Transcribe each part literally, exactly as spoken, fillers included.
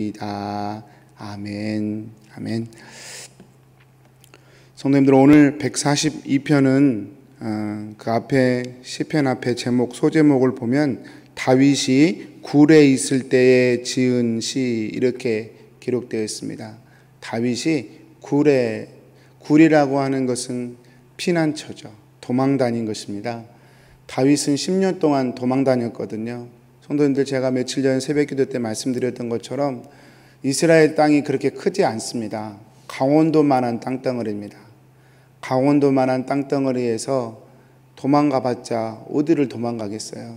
아멘, 아멘. 성도님들, 오늘 백사십이 편은 어, 그 앞에 시편 앞에 제목 소제목을 보면 다윗이 굴에 있을 때에 지은 시 이렇게 기록되어 있습니다. 다윗이 굴에, 굴이라고 하는 것은 피난처죠. 도망 다닌 것입니다. 다윗은 십 년 동안 도망 다녔거든요. 성도님들, 제가 며칠 전 새벽기도 때 말씀드렸던 것처럼 이스라엘 땅이 그렇게 크지 않습니다. 강원도만한 땅덩어리입니다. 강원도만한 땅덩어리에서 도망가봤자 어디를 도망가겠어요.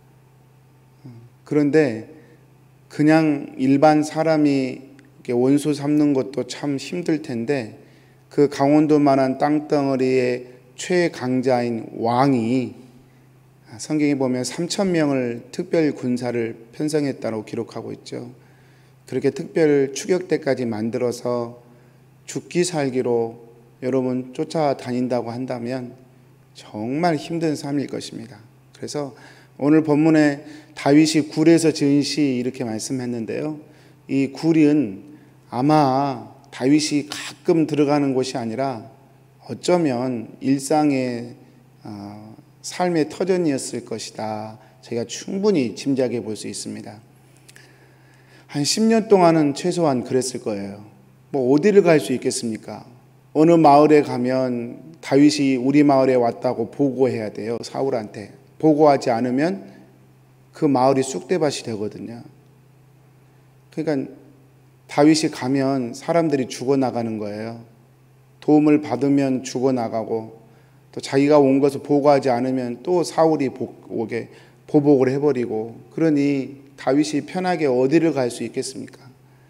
그런데 그냥 일반 사람이 원수 삼는 것도 참 힘들 텐데 그 강원도만한 땅덩어리의 최강자인 왕이 성경에 보면 삼천 명을 특별 군사를 편성했다고 기록하고 있죠. 그렇게 특별 추격대까지 만들어서 죽기 살기로 여러분 쫓아다닌다고 한다면 정말 힘든 삶일 것입니다. 그래서 오늘 본문에 다윗이 굴에서 지은 시 이렇게 말씀했는데요. 이 굴은 아마 다윗이 가끔 들어가는 곳이 아니라 어쩌면 일상의 어, 삶의 터전이었을 것이다. 저희가 충분히 짐작해 볼 수 있습니다. 한 십 년 동안은 최소한 그랬을 거예요. 뭐 어디를 갈 수 있겠습니까? 어느 마을에 가면 다윗이 우리 마을에 왔다고 보고해야 돼요. 사울한테. 보고하지 않으면 그 마을이 쑥대밭이 되거든요. 그러니까 다윗이 가면 사람들이 죽어나가는 거예요. 도움을 받으면 죽어나가고 또 자기가 온 것을 보고하지 않으면 또 사울이 오게 보복을 해버리고, 그러니 다윗이 편하게 어디를 갈 수 있겠습니까?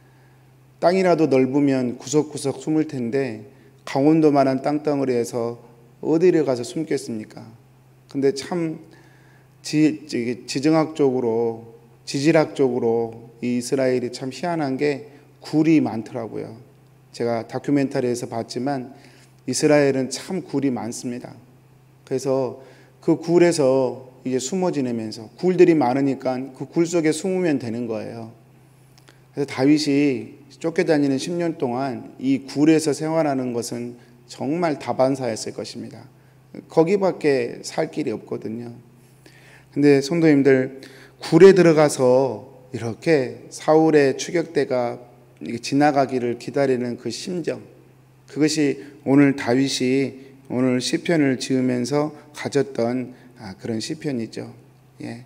땅이라도 넓으면 구석구석 숨을 텐데 강원도만한 땅덩어리에서 어디를 가서 숨겠습니까? 근데 참 지, 지정학적으로 지질학적으로 이 이스라엘이 참 희한한 게 굴이 많더라고요. 제가 다큐멘터리에서 봤지만 이스라엘은 참 굴이 많습니다. 그래서 그 굴에서 이제 숨어 지내면서, 굴들이 많으니까 그 굴 속에 숨으면 되는 거예요. 그래서 다윗이 쫓겨다니는 십 년 동안 이 굴에서 생활하는 것은 정말 다반사였을 것입니다. 거기밖에 살 길이 없거든요. 근데 성도님들, 굴에 들어가서 이렇게 사울의 추격대가 지나가기를 기다리는 그 심정, 그것이 오늘 다윗이 오늘 시편을 지으면서 가졌던 그런 시편이죠. 예.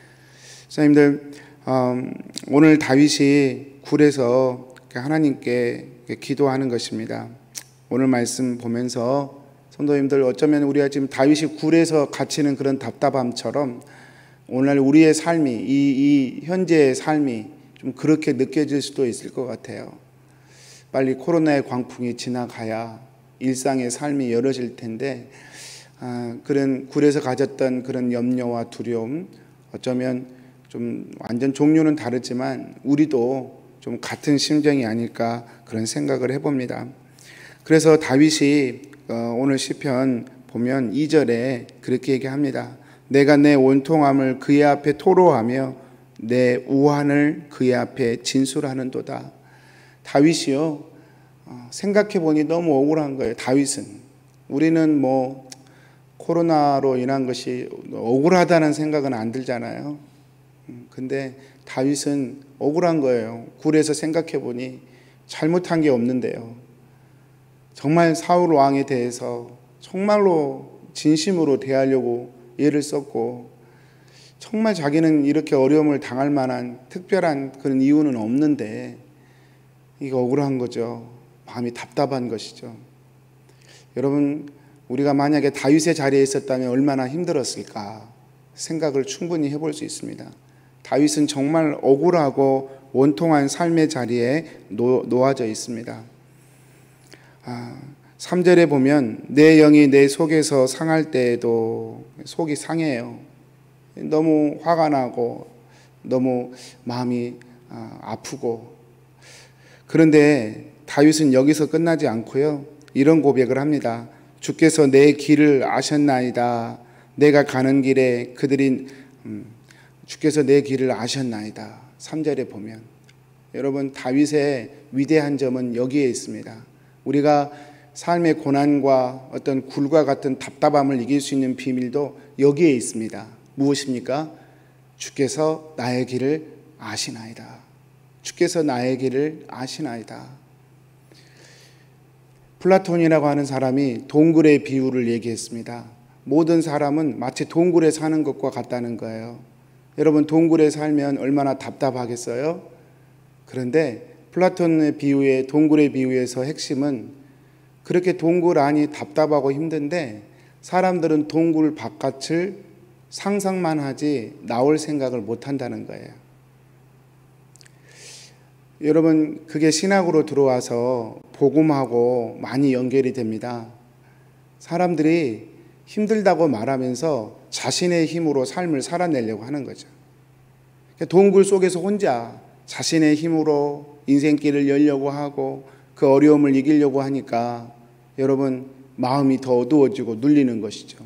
성도님들, 음, 오늘 다윗이 굴에서 하나님께 기도하는 것입니다. 오늘 말씀 보면서 성도님들, 어쩌면 우리가 지금 다윗이 굴에서 갇히는 그런 답답함처럼 오늘 우리의 삶이, 이, 이 현재의 삶이 좀 그렇게 느껴질 수도 있을 것 같아요. 빨리 코로나의 광풍이 지나가야 일상의 삶이 열어질 텐데, 아, 그런 굴에서 가졌던 그런 염려와 두려움, 어쩌면 좀 완전 종류는 다르지만 우리도 좀 같은 심정이 아닐까 그런 생각을 해봅니다. 그래서 다윗이 오늘 시편 보면 이 절에 그렇게 얘기합니다. 내가 내 원통함을 그의 앞에 토로하며 내 우환을 그의 앞에 진술하는도다. 다윗이요, 생각해 보니 너무 억울한 거예요. 다윗은, 우리는 뭐 코로나로 인한 것이 억울하다는 생각은 안 들잖아요. 근데 다윗은 억울한 거예요. 굴에서 생각해 보니 잘못한 게 없는데요. 정말 사울 왕에 대해서 정말로 진심으로 대하려고 애를 썼고, 정말 자기는 이렇게 어려움을 당할 만한 특별한 그런 이유는 없는데 이거 억울한 거죠. 마음이 답답한 것이죠. 여러분, 우리가 만약에 다윗의 자리에 있었다면 얼마나 힘들었을까 생각을 충분히 해볼 수 있습니다. 다윗은 정말 억울하고 원통한 삶의 자리에 놓, 놓아져 있습니다. 아, 삼 절에 보면 내 영이 내 속에서 상할 때에도, 속이 상해요. 너무 화가 나고 너무 마음이 아, 아프고. 그런데 다윗은 여기서 끝나지 않고요, 이런 고백을 합니다. 주께서 내 길을 아셨나이다. 내가 가는 길에 그들이 음, 주께서 내 길을 아셨나이다. 삼 절에 보면 여러분, 다윗의 위대한 점은 여기에 있습니다. 우리가 삶의 고난과 어떤 굴과 같은 답답함을 이길 수 있는 비밀도 여기에 있습니다. 무엇입니까? 주께서 나의 길을 아시나이다. 주께서 나의 길을 아시나이다. 플라톤이라고 하는 사람이 동굴의 비유를 얘기했습니다. 모든 사람은 마치 동굴에 사는 것과 같다는 거예요. 여러분, 동굴에 살면 얼마나 답답하겠어요? 그런데 플라톤의 비유의 동굴의 비유에서 핵심은 그렇게 동굴 안이 답답하고 힘든데 사람들은 동굴 바깥을 상상만 하지 나올 생각을 못 한다는 거예요. 여러분, 그게 신학으로 들어와서 복음하고 많이 연결이 됩니다. 사람들이 힘들다고 말하면서 자신의 힘으로 삶을 살아내려고 하는 거죠. 동굴 속에서 혼자 자신의 힘으로 인생길을 열려고 하고 그 어려움을 이기려고 하니까 여러분, 마음이 더 어두워지고 눌리는 것이죠.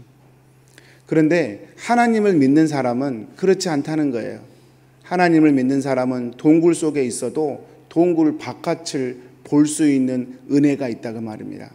그런데 하나님을 믿는 사람은 그렇지 않다는 거예요. 하나님을 믿는 사람은 동굴 속에 있어도 동굴 바깥을 볼 수 있는 은혜가 있다고 말입니다.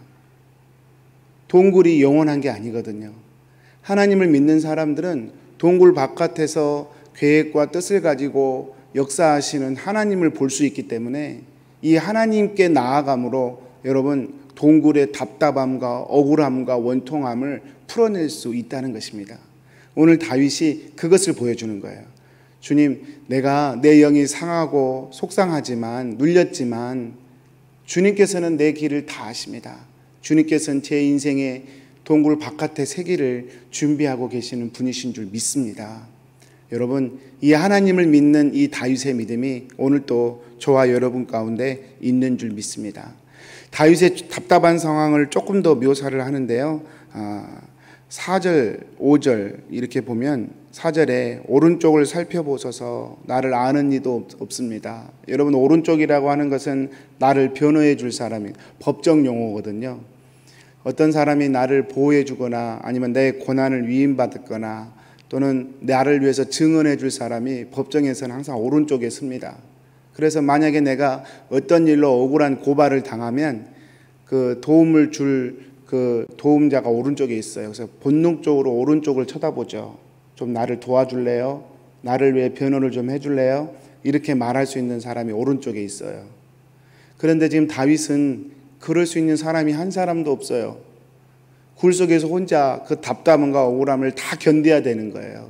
동굴이 영원한 게 아니거든요. 하나님을 믿는 사람들은 동굴 바깥에서 계획과 뜻을 가지고 역사하시는 하나님을 볼 수 있기 때문에 이 하나님께 나아감으로 여러분, 동굴의 답답함과 억울함과 원통함을 풀어낼 수 있다는 것입니다. 오늘 다윗이 그것을 보여주는 거예요. 주님, 내가 내 영이 상하고 속상하지만 눌렸지만 주님께서는 내 길을 다 아십니다. 주님께서는 제 인생의 동굴 바깥의 세계를 준비하고 계시는 분이신 줄 믿습니다. 여러분, 이 하나님을 믿는 이 다윗의 믿음이 오늘 또 저와 여러분 가운데 있는 줄 믿습니다. 다윗의 답답한 상황을 조금 더 묘사를 하는데요. 아, 사 절, 오 절 이렇게 보면 사 절에 오른쪽을 살펴보소서 나를 아는 이도 없습니다. 여러분, 오른쪽이라고 하는 것은 나를 변호해 줄 사람이 법정 용어거든요. 어떤 사람이 나를 보호해 주거나 아니면 내 고난을 위임받거나 또는 나를 위해서 증언해 줄 사람이 법정에서는 항상 오른쪽에 섭니다. 그래서 만약에 내가 어떤 일로 억울한 고발을 당하면 그 도움을 줄 그 도움자가 오른쪽에 있어요. 그래서 본능적으로 오른쪽을 쳐다보죠. 좀 나를 도와줄래요? 나를 위해 변호를 좀 해줄래요? 이렇게 말할 수 있는 사람이 오른쪽에 있어요. 그런데 지금 다윗은 그럴 수 있는 사람이 한 사람도 없어요. 굴 속에서 혼자 그 답답함과 억울함을 다 견뎌야 되는 거예요.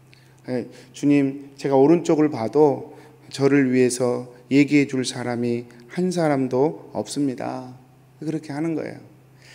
주님, 제가 오른쪽을 봐도 저를 위해서 얘기해 줄 사람이 한 사람도 없습니다. 그렇게 하는 거예요.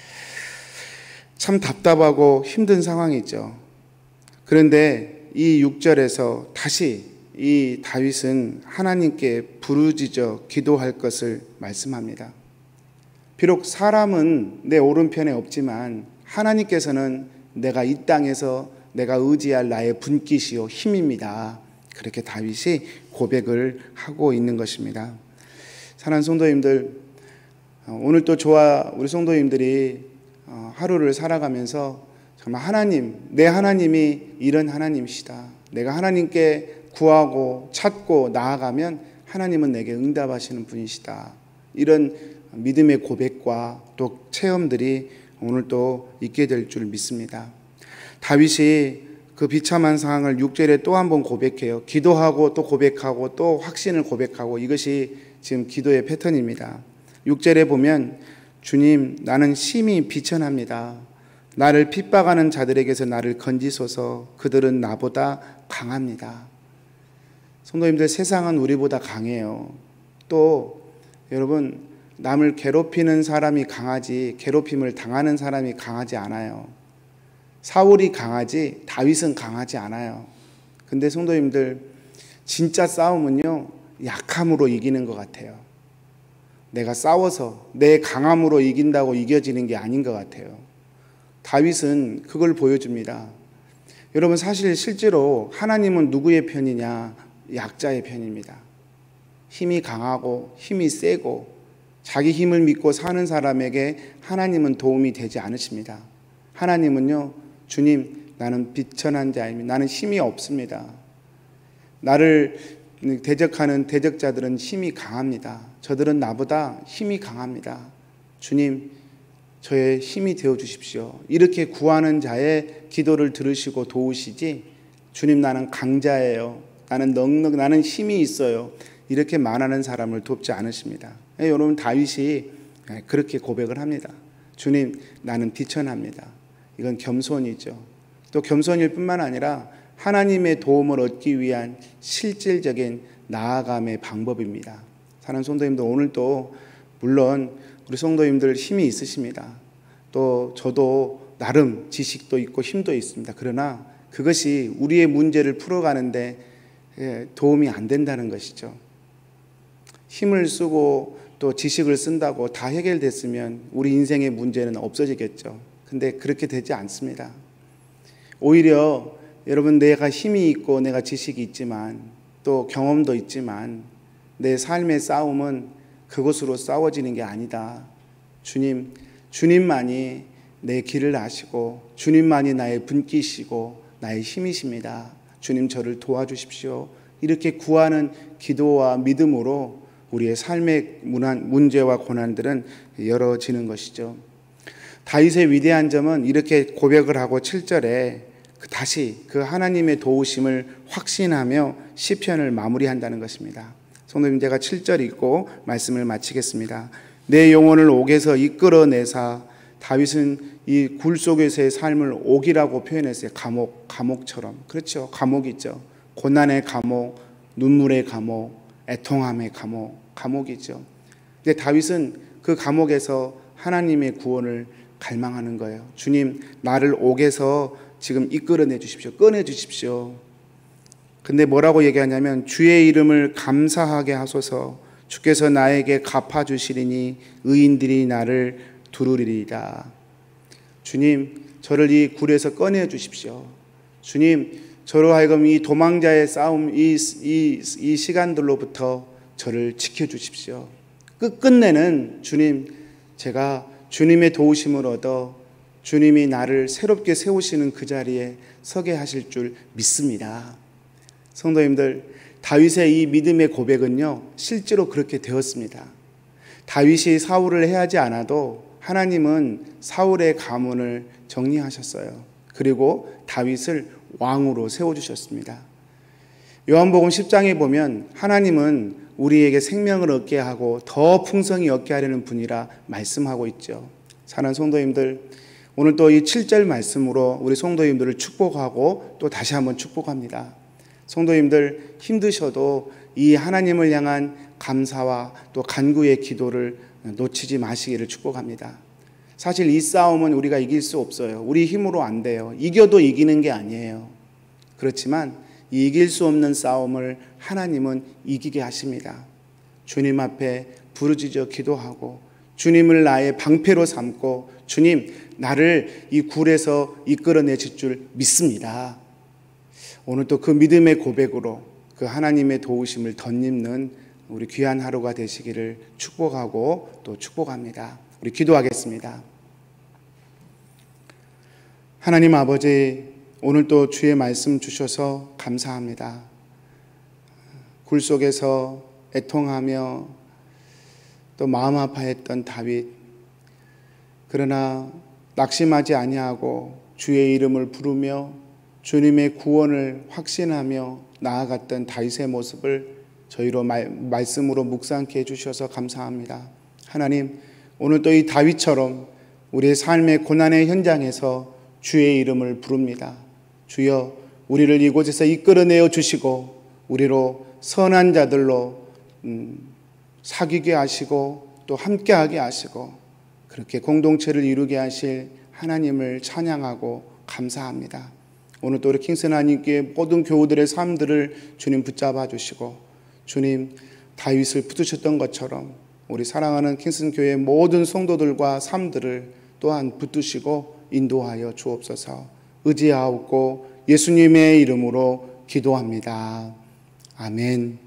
참 답답하고 힘든 상황이죠. 그런데 이 육 절에서 다시 이 다윗은 하나님께 부르짖어 기도할 것을 말씀합니다. 비록 사람은 내 오른편에 없지만 하나님께서는 내가 이 땅에서 내가 의지할 나의 분깃이요 힘입니다. 그렇게 다윗이 고백을 하고 있는 것입니다. 사랑하는 성도님들, 오늘 또 저와 우리 성도님들이 하루를 살아가면서 정말 하나님, 내 하나님이 이런 하나님이시다. 내가 하나님께 구하고 찾고 나아가면 하나님은 내게 응답하시는 분이시다. 이런 믿음의 고백과 또 체험들이 오늘 또 있게 될 줄 믿습니다. 다윗이 그 비참한 상황을 육 절에 또 한 번 고백해요. 기도하고 또 고백하고 또 확신을 고백하고, 이것이 지금 기도의 패턴입니다. 육 절에 보면 주님, 나는 심히 비천합니다. 나를 핍박하는 자들에게서 나를 건지소서. 그들은 나보다 강합니다. 성도님들, 세상은 우리보다 강해요. 또 여러분, 남을 괴롭히는 사람이 강하지 괴롭힘을 당하는 사람이 강하지 않아요. 사울이 강하지 다윗은 강하지 않아요. 근데 성도님들, 진짜 싸움은요, 약함으로 이기는 것 같아요. 내가 싸워서 내 강함으로 이긴다고 이겨지는 게 아닌 것 같아요. 다윗은 그걸 보여줍니다. 여러분, 사실 실제로 하나님은 누구의 편이냐? 약자의 편입니다. 힘이 강하고 힘이 세고 자기 힘을 믿고 사는 사람에게 하나님은 도움이 되지 않으십니다. 하나님은요, 주님, 나는 비천한 자입니다. 나는 힘이 없습니다. 나를 대적하는 대적자들은 힘이 강합니다. 저들은 나보다 힘이 강합니다. 주님, 저의 힘이 되어 주십시오. 이렇게 구하는 자의 기도를 들으시고 도우시지, 주님 나는 강자예요, 나는 넉넉, 나는 힘이 있어요, 이렇게 말하는 사람을 돕지 않으십니다. 여러분, 다윗이 그렇게 고백을 합니다. 주님, 나는 비천합니다. 이건 겸손이죠. 또 겸손일 뿐만 아니라 하나님의 도움을 얻기 위한 실질적인 나아감의 방법입니다. 사랑하는 성도님들, 오늘도 물론 우리 성도님들 힘이 있으십니다. 또 저도 나름 지식도 있고 힘도 있습니다. 그러나 그것이 우리의 문제를 풀어가는데 도움이 안 된다는 것이죠. 힘을 쓰고 또 지식을 쓴다고 다 해결됐으면 우리 인생의 문제는 없어지겠죠. 근데 그렇게 되지 않습니다. 오히려 여러분, 내가 힘이 있고 내가 지식이 있지만 또 경험도 있지만 내 삶의 싸움은 그것으로 싸워지는 게 아니다. 주님, 주님만이 내 길을 아시고 주님만이 나의 분기시고 나의 힘이십니다. 주님, 저를 도와주십시오. 이렇게 구하는 기도와 믿음으로 우리의 삶의 문제와 고난들은 열어지는 것이죠. 다윗의 위대한 점은 이렇게 고백을 하고 칠 절에 다시 그 하나님의 도우심을 확신하며 시편을 마무리한다는 것입니다. 성도님, 제가 칠 절 읽고 말씀을 마치겠습니다. 내 영혼을 옥에서 이끌어내사, 다윗은 이 굴 속에서의 삶을 옥이라고 표현했어요. 감옥, 감옥처럼. 그렇죠. 감옥이죠. 고난의 감옥, 눈물의 감옥, 애통함의 감옥, 감옥이죠. 근데 다윗은 그 감옥에서 하나님의 구원을 갈망하는 거예요. 주님, 나를 옥에서 지금 이끌어내 주십시오. 꺼내 주십시오. 근데 뭐라고 얘기하냐면, 주의 이름을 감사하게 하소서. 주께서 나에게 갚아주시리니 의인들이 나를 두루리리다. 주님, 저를 이 굴에서 꺼내 주십시오. 주님, 저로 하여금 이 도망자의 싸움, 이, 이, 이 시간들로부터 저를 지켜주십시오. 끝끝내는 주님, 제가 주님의 도우심을 얻어 주님이 나를 새롭게 세우시는 그 자리에 서게 하실 줄 믿습니다. 성도님들, 다윗의 이 믿음의 고백은요, 실제로 그렇게 되었습니다. 다윗이 사울을 해하지 않아도 하나님은 사울의 가문을 정리하셨어요. 그리고 다윗을 왕으로 세워주셨습니다. 요한복음 십 장에 보면 하나님은 우리에게 생명을 얻게 하고 더 풍성히 얻게 하려는 분이라 말씀하고 있죠. 사랑하는 성도님들, 오늘 또 이 칠 절 말씀으로 우리 성도님들을 축복하고 또 다시 한번 축복합니다. 성도님들, 힘드셔도 이 하나님을 향한 감사와 또 간구의 기도를 놓치지 마시기를 축복합니다. 사실 이 싸움은 우리가 이길 수 없어요. 우리 힘으로 안 돼요. 이겨도 이기는 게 아니에요. 그렇지만 이 이길 수 없는 싸움을 하나님은 이기게 하십니다. 주님 앞에 부르짖어 기도하고 주님을 나의 방패로 삼고, 주님, 나를 이 굴에서 이끌어내실 줄 믿습니다. 오늘 또 그 믿음의 고백으로 그 하나님의 도우심을 덧입는 우리 귀한 하루가 되시기를 축복하고 또 축복합니다. 우리 기도하겠습니다. 하나님 아버지, 오늘 또 주의 말씀 주셔서 감사합니다. 굴 속에서 애통하며 또 마음 아파했던 다윗, 그러나 낙심하지 아니하고 주의 이름을 부르며 주님의 구원을 확신하며 나아갔던 다윗의 모습을 저희로 말, 말씀으로 묵상케 해주셔서 감사합니다. 하나님, 오늘 또 이 다윗처럼 우리의 삶의 고난의 현장에서 주의 이름을 부릅니다. 주여, 우리를 이곳에서 이끌어내어 주시고 우리로 선한 자들로 음, 사귀게 하시고 또 함께하게 하시고 그렇게 공동체를 이루게 하실 하나님을 찬양하고 감사합니다. 오늘 또 우리 킹스 하나님께 모든 교우들의 삶들을 주님 붙잡아 주시고, 주님 다윗을 붙드셨던 것처럼 우리 사랑하는 킹스 교회의 모든 성도들과 삶들을 또한 붙드시고 인도하여 주옵소서. 의지하옵고 예수님의 이름으로 기도합니다. 아멘.